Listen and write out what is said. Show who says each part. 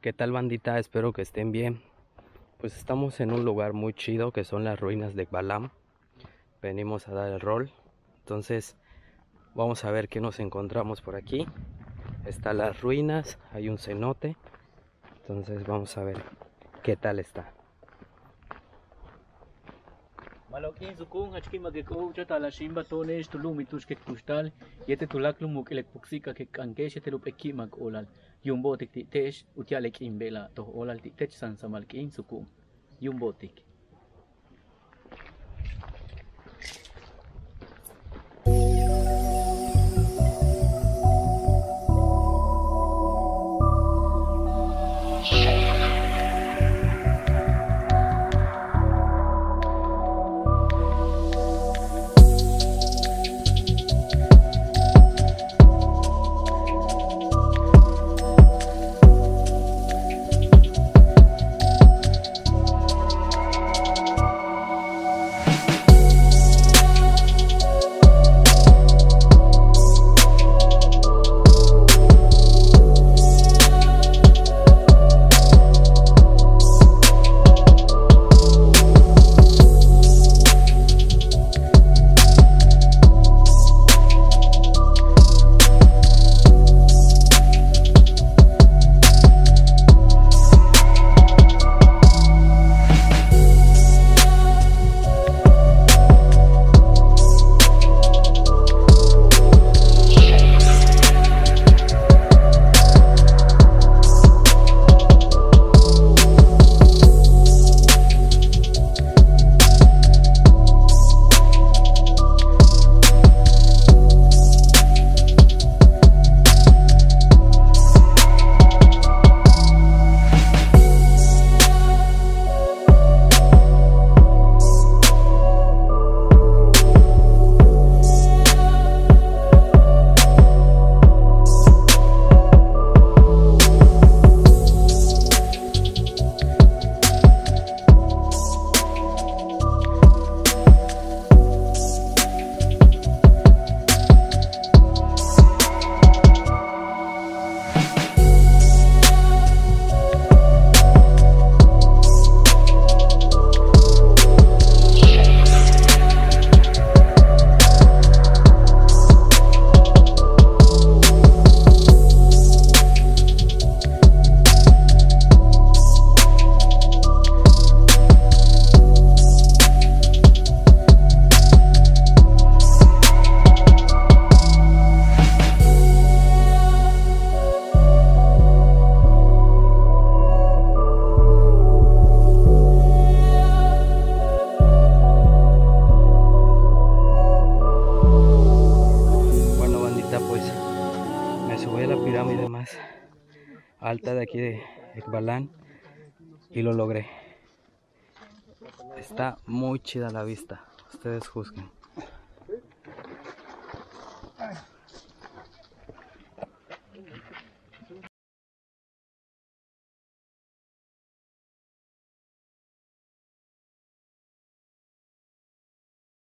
Speaker 1: ¿Qué tal, bandita? Espero que estén bien. Pues estamos en un lugar muy chido que son las ruinas de Balam. Venimos a dar el rol. Entonces vamos a ver qué nos encontramos por aquí. Están las ruinas, hay un cenote. Entonces vamos a ver qué tal está.
Speaker 2: Malokin sukung hachki mageko chata la shimba tonesh tulum itush ke kustal yete tulak lumuk elek puksika ke kankesh telup eki mag olal yumbotik ti tesh utialek imbela to olal ti tech san samalkin sukung yumbotik.
Speaker 1: Pues me subí a la pirámide más alta de aquí de Ekbalam y lo logré. Está muy chida la vista, ustedes juzguen.